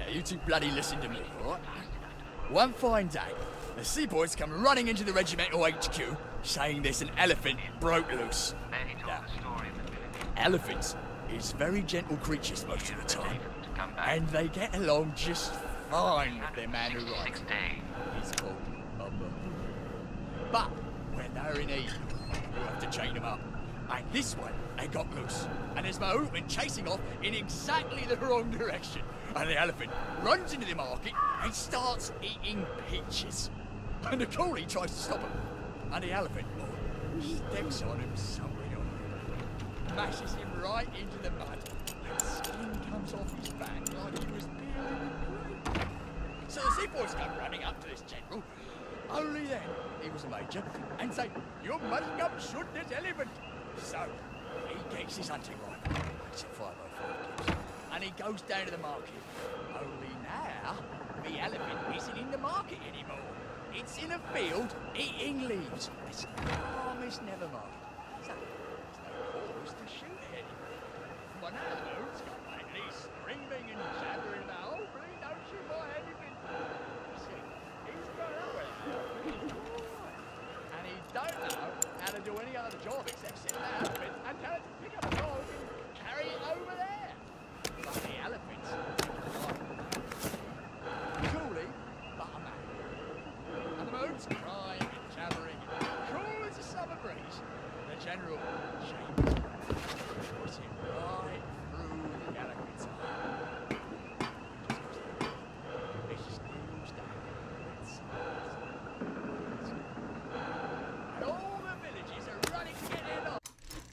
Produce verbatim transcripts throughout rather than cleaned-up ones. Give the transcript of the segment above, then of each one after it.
you two bloody listen to me, alright? One fine day, the seaboys come running into the regimental H Q, saying there's an elephant broke loose. Now, elephants is very gentle creatures most of the time, and they get along just fine with their man who rides them. He's called Umber. But when they're in heat, you have to chain them up. And this one, they got loose. And there's Mahout been chasing off in exactly the wrong direction. And the elephant runs into the market and starts eating peaches. And the coolie tries to stop him. And the elephant steps on him something or other, mashes him right into the mud, and skin comes off his back like he was peeling a grape. So the seaboys come running up to this general. Only then he was a major, and say, "You must come shoot this elephant." So he gets his hunting rifle, makes it five oh five gives, and he goes down to the market. Only now, the elephant isn't in the market anymore. It's in a field eating leaves. It's calm as never mind. So there's no cause to shoot it anymore. But now the Mahout's come back and he's screaming and jabbering about, "Oh, please don't shoot my elephant." See, he's got over it. And he don't know how to do any other job except sit in the elephant and tell it to pick up a dog and carry it over there. But the elephant's coolie, but a man. And the Mahout's crying and jabbering, cool as a summer breeze. The general changes puts him right through the elephant's eye. He just kneels down and sighs. And all the villagers are running to get their dogs.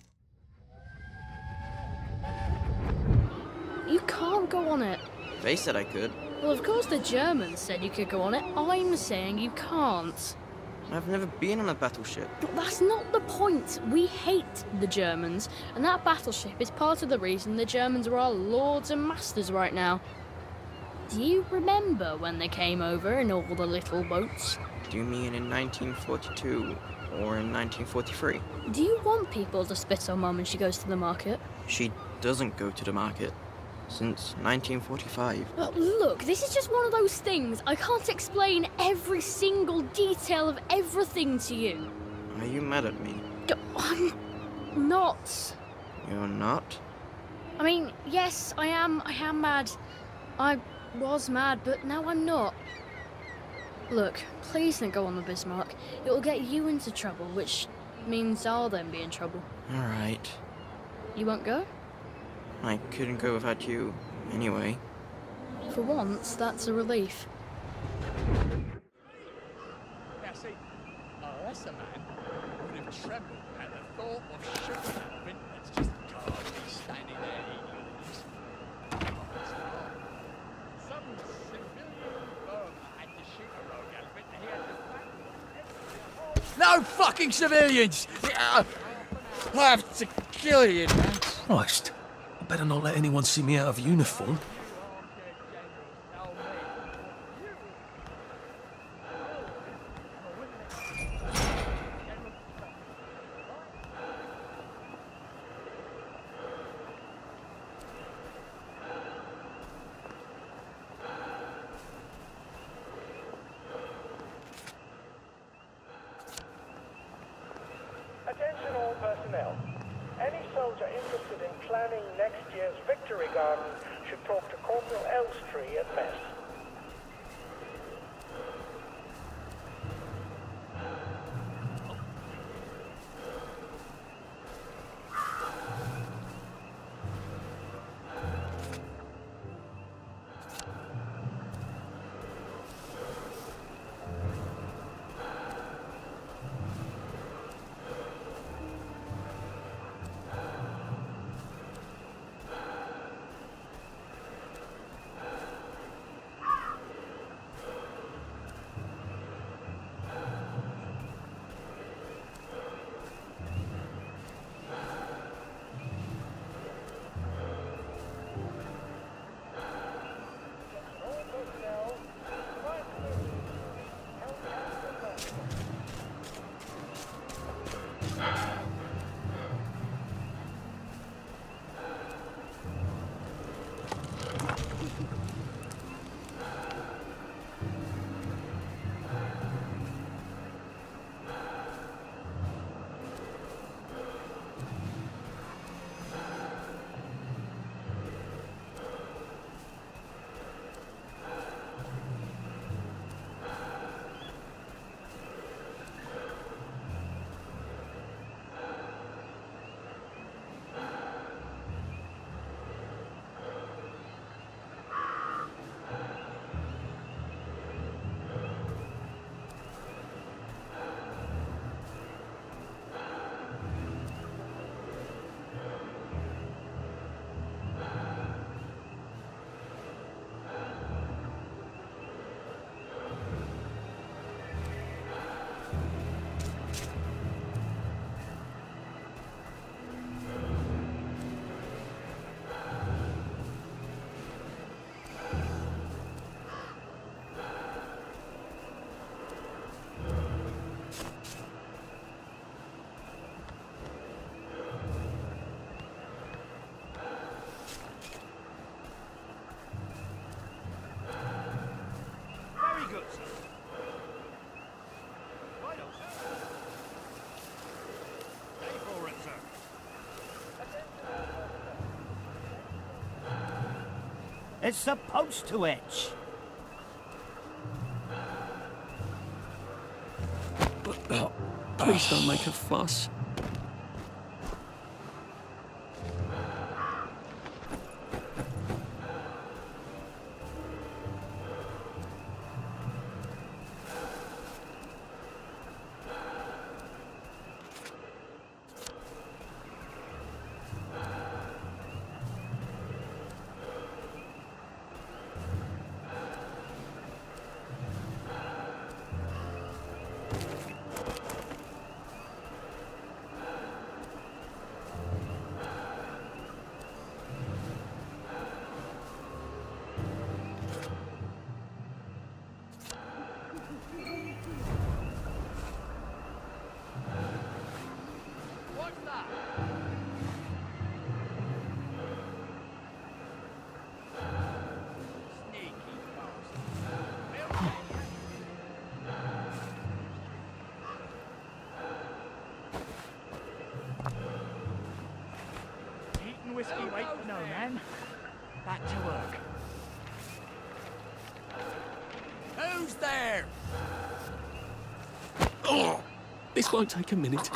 You can't go on it. They said I could. Well, of course the Germans said you could go on it. I'm saying you can't. I've never been on a battleship. But that's not the point. We hate the Germans, and that battleship is part of the reason the Germans are our lords and masters right now. Do you remember when they came over in all the little boats? Do you mean in nineteen forty-two or in nineteen forty-three? Do you want people to spit on Mum when she goes to the market? She doesn't go to the market since nineteen forty-five. But look, this is just one of those things. I can't explain every single detail of everything to you. Are you mad at me? I'm not. You're not? I mean, yes, I am. I am mad. I was mad, but now I'm not. Look, please don't go on the Bismarck. It will get you into trouble, which means I'll then be in trouble. All right. You won't go? I couldn't go without you, anyway. For once, that's a relief. Now see, unless a man would have trembled at the thought of shooting an elephant that's just calmly standing there eating leaves. Some civilian firm had to shoot a rogue elephant and he had to back. No fucking civilians! I have to kill you, man. Christ. I better not let anyone see me out of uniform. Attention all personnel. Any soldier interested in planning next year's Victory Garden should talk to Corporal Elstree at mess. It's supposed to itch. Please don't make a fuss. Whiskey, wait, no, man. Back to work. Who's there? Oh, this won't take a minute.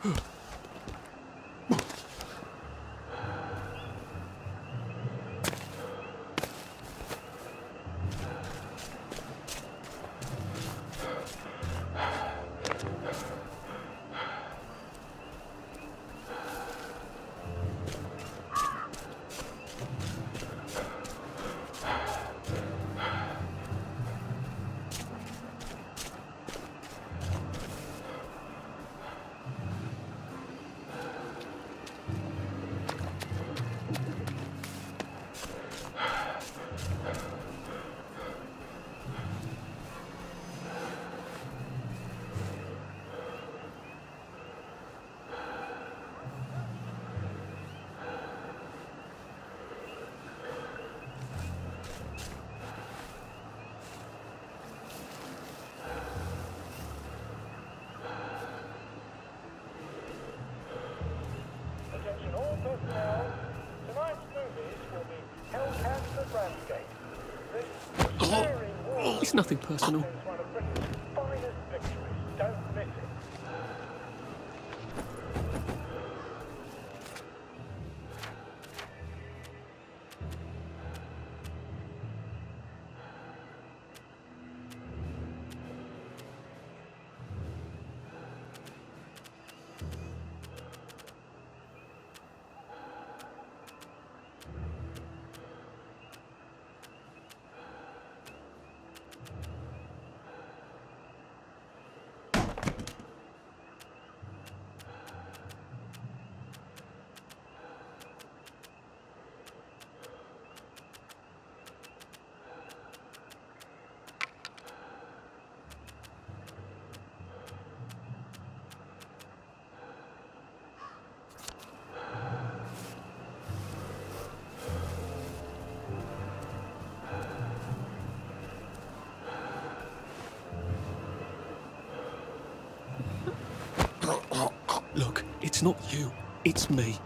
Attention all personnel. Tonight's movies will be Hellcats and Ramsgate. This daring war It's nothing personal. is one of Britain's finest victories. Don't miss it. Look, it's not you. It's me.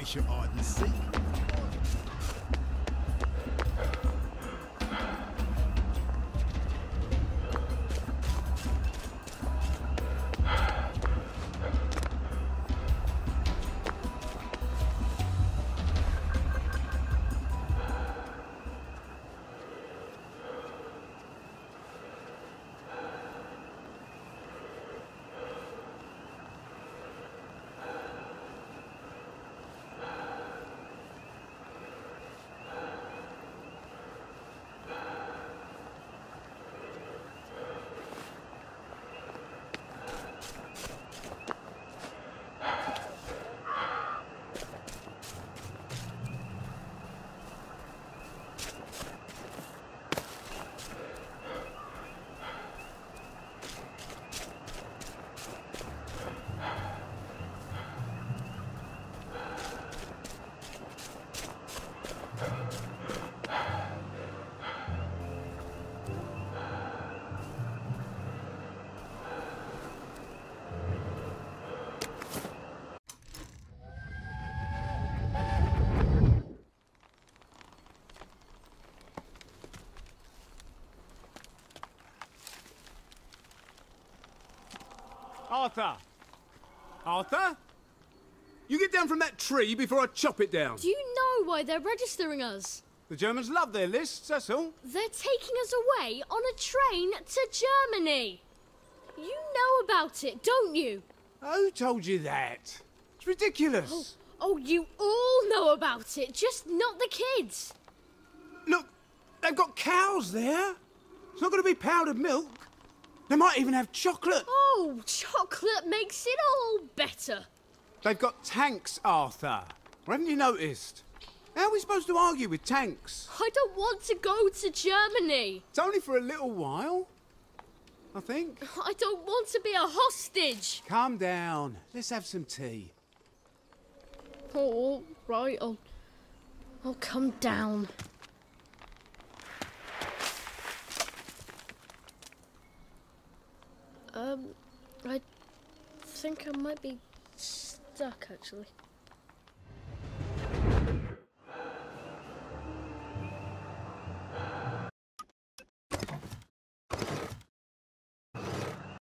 guess you're hide and seek. Arthur! Arthur? You get down from that tree before I chop it down. Do you know why they're registering us? The Germans love their lists, that's all. They're taking us away on a train to Germany. You know about it, don't you? Who told you that? It's ridiculous. Oh, oh, you all know about it, just not the kids. Look, they've got cows there. It's not going to be powdered milk. They might even have chocolate. Oh, chocolate makes it all better. They've got tanks, Arthur. Haven't you noticed? How are we supposed to argue with tanks? I don't want to go to Germany. It's only for a little while, I think. I don't want to be a hostage. Calm down. Let's have some tea. Oh, all right, I'll, I'll come down. Um, I think I might be stuck, actually.